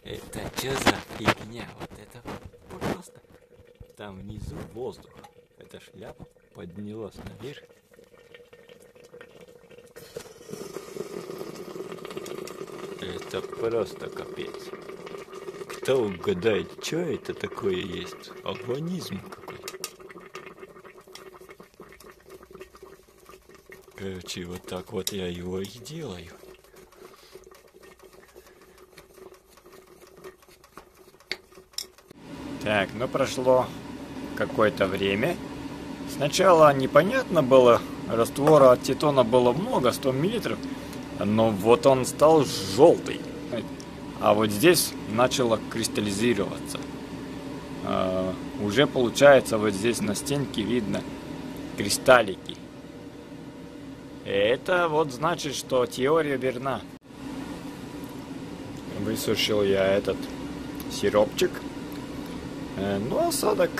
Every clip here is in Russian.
Это что за фигня? Вот это просто. Там внизу воздух. Эта шляпа поднялась наверх. Это просто капец. Кто угадает, что это такое есть? Организм какой-то. Короче, вот так вот я его и делаю. Так, ну прошло какое-то время. Сначала непонятно было, раствора ацетона было много, 100 мл, но вот он стал желтый. А вот здесь начало кристаллизироваться. Уже получается вот здесь на стенке видно кристаллики. Это вот значит, что теория верна. Высушил я этот сиропчик. Но осадок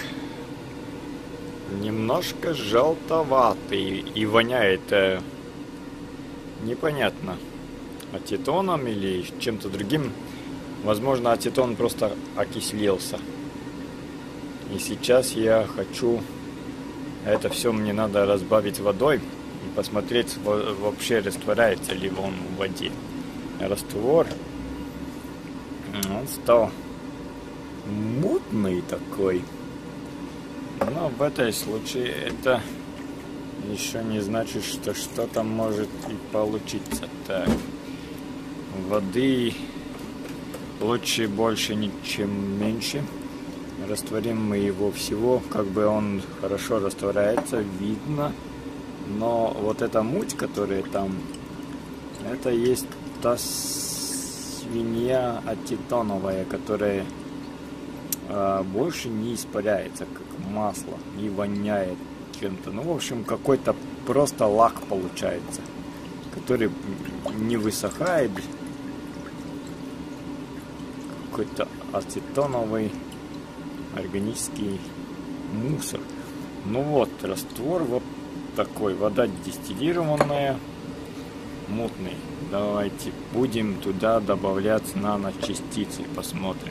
немножко желтоватый и воняет непонятно, ацетоном или чем-то другим. Возможно, ацетон просто окислился. И сейчас я хочу, это все мне надо разбавить водой и посмотреть, вообще растворяется ли он в воде. Раствор, он стал мутный такой. Но в этом случае это еще не значит, что что-то может и получиться. Так, воды лучше больше, чем меньше. Растворим мы его всего, как бы он хорошо растворяется, видно. Но вот эта муть, которая там, это есть та свинья ацетоновая, которая больше не испаряется, как масло, не воняет чем-то. Ну, в общем, какой-то просто лак получается, который не высыхает. Какой-то ацетоновый органический мусор. Ну вот, раствор вот такой, вода дистиллированная, мутный. Давайте будем туда добавлять наночастицы, посмотрим.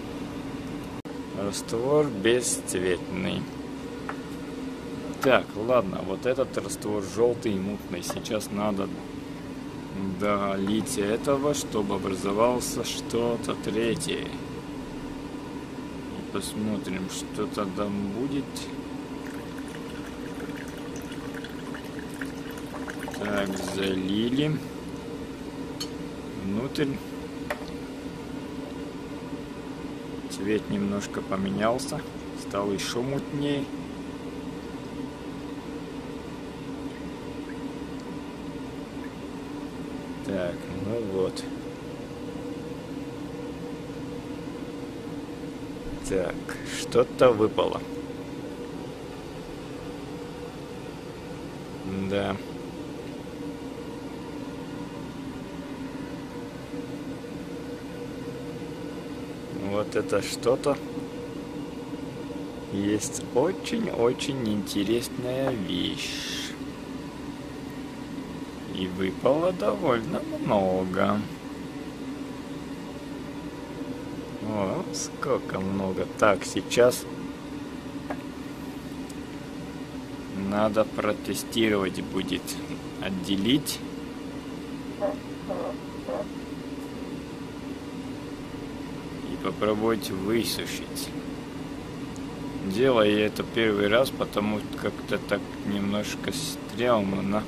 Раствор бесцветный. Так, ладно, вот этот раствор желтый и мутный. Сейчас надо долить этого, чтобы образовался что-то третье. И посмотрим, что там будет. Так, залили внутрь. Цвет немножко поменялся, стал еще мутнее. Так, ну вот. Так, что-то выпало. Да. Вот это что-то есть очень-очень интересная вещь. И выпало довольно много. О, сколько много. Так, сейчас надо протестировать будет. Отделить. Попробовать высушить. Делаю я это первый раз, потому что как-то так немножко стрёмно.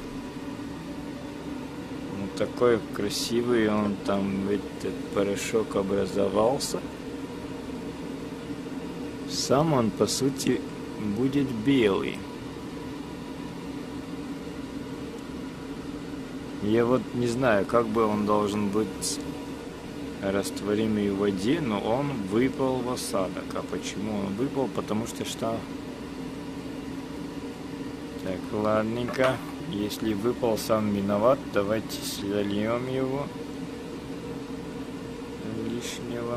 Вот такой красивый он там, этот порошок образовался. Сам он, по сути, будет белый. Я вот не знаю, как бы он должен быть растворимый в воде, но он выпал в осадок. А почему он выпал? Потому что что? Так, ладненько. Если выпал, сам виноват. Давайте зальем его лишнего.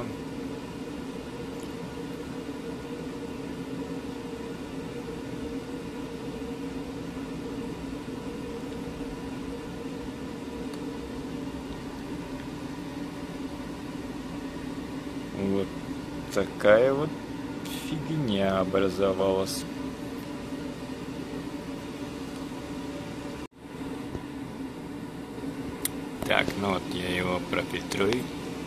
такая вот фигня образовалась. Так, ну вот я его профильтрую.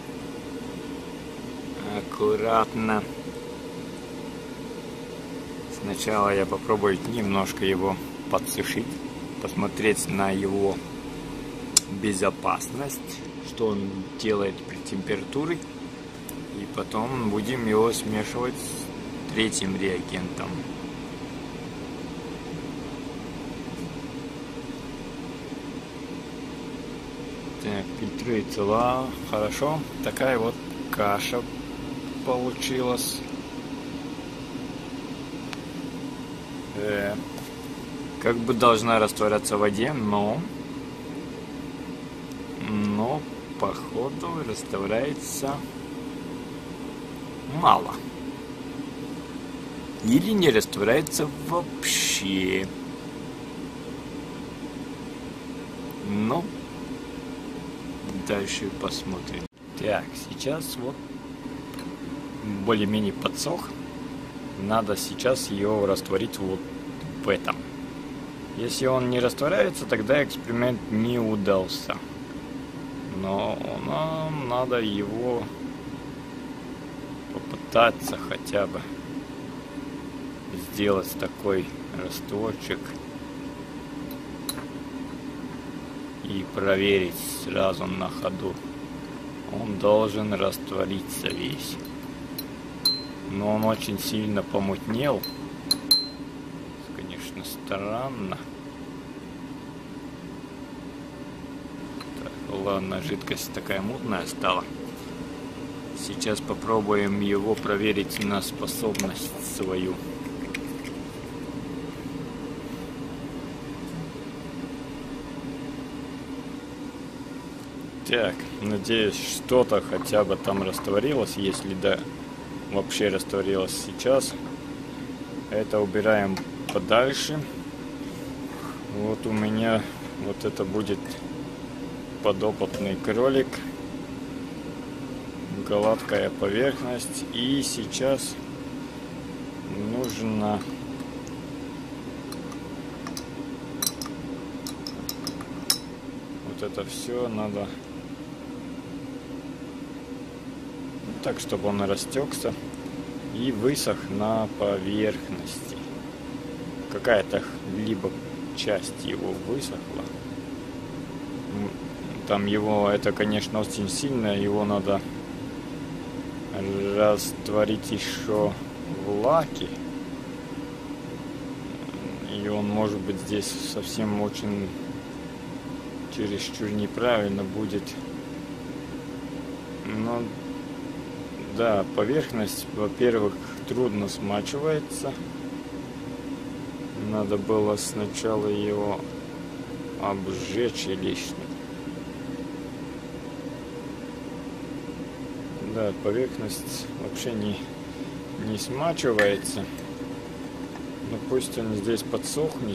Аккуратно. Сначала я попробую немножко его подсушить, посмотреть на его безопасность, что он делает при температуре. И потом будем его смешивать с третьим реагентом. Так, фильтруется хорошо. Такая вот каша получилась. Как бы должна растворяться в воде, но походу растворяется мало. Или не растворяется вообще. Ну, дальше посмотрим. Так, сейчас вот более-менее подсох. Надо сейчас ее растворить вот в этом. Если он не растворяется, тогда эксперимент не удался. Но нам надо его попытаться хотя бы сделать такой растворчик и проверить сразу на ходу. Он должен раствориться весь. Но он очень сильно помутнел. Конечно, странно. Так, ладно, жидкость такая мутная стала. Сейчас попробуем его проверить на способность свою. Так, надеюсь, что-то хотя бы там растворилось, если да, вообще растворилось сейчас. Это убираем подальше. Вот у меня вот это будет подопытный кролик. Гладкая поверхность. И сейчас нужно вот это все надо так, чтобы он растекся и высох на поверхности. Какая-то либо часть его высохла. Там его, это, конечно, очень сильно, его надо растворить еще в лаке. И он может быть здесь совсем очень чересчур неправильно будет. Но да, поверхность, во-первых, трудно смачивается. Надо было сначала его обжечь лишним. Да, поверхность вообще не смачивается. Но пусть он здесь подсохнет.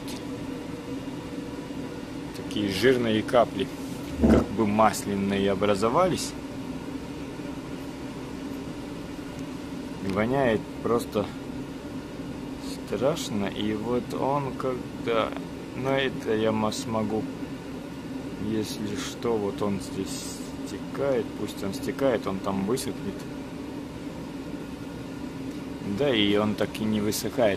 Такие жирные капли, как бы масляные, образовались. Воняет просто страшно. И вот он когда... Но это я смогу, если что, вот он здесь стекает. Пусть он стекает, он там высохнет. Да, и он так и не высыхает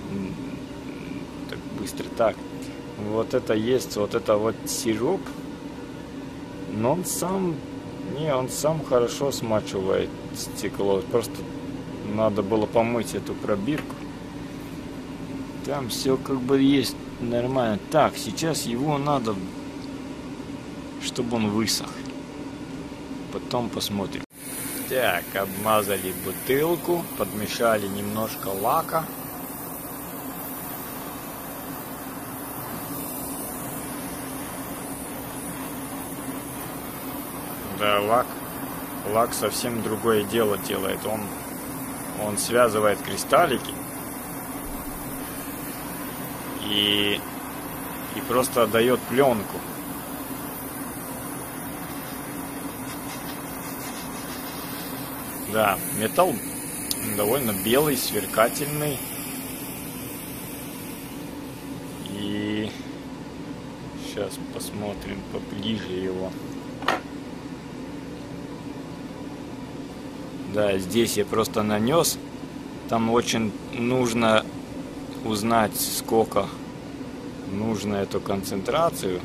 так быстро. Так, вот это есть, вот это вот сироп. Но он сам... он сам хорошо смачивает стекло. Просто надо было помыть эту пробирку. Там все как бы есть нормально. Так, сейчас его надо, чтобы он высох. Потом посмотрим. Так, обмазали бутылку, подмешали немножко лака. Да, лак совсем другое дело делает. Он связывает кристаллики и просто дает пленку. Да, металл довольно белый, сверкательный. И сейчас посмотрим поближе его. Да, здесь я просто нанес. Там очень нужно узнать, сколько нужно эту концентрацию.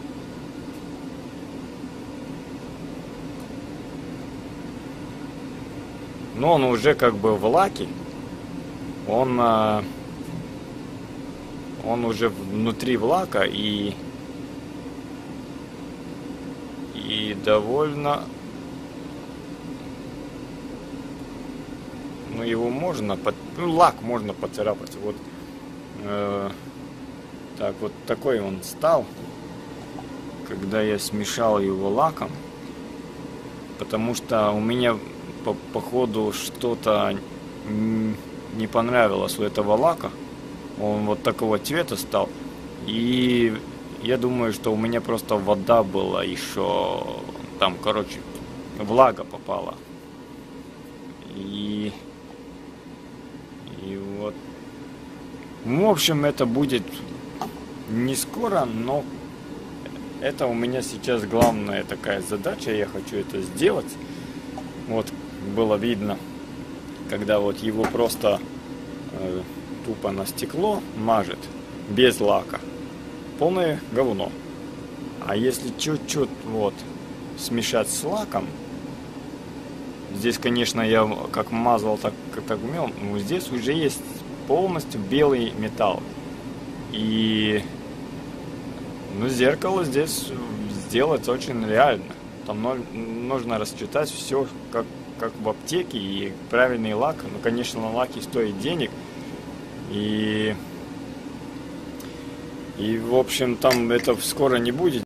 Но он уже как бы в лаке. Он уже внутри лака и довольно... Ну, его можно... лак можно поцарапать. Вот. Так, вот такой он стал, когда я смешал его лаком. Потому что у меня по ходу что-то не понравилось у этого лака. Он вот такого цвета стал. И я думаю, что у меня просто вода была еще... Там, короче, влага попала. И вот. В общем, это будет не скоро, но это у меня сейчас главная такая задача. Я хочу это сделать. Вот было видно, когда вот его просто тупо на стекло мажет без лака. Полное говно. А если чуть-чуть вот смешать с лаком, здесь, конечно, я как мазал, так умел, но здесь уже есть полностью белый металл. И зеркало здесь сделать очень реально. Там нужно рассчитать все как в аптеке, и правильный лак. Ну, конечно, лаки стоят денег. И в общем, там это скоро не будет.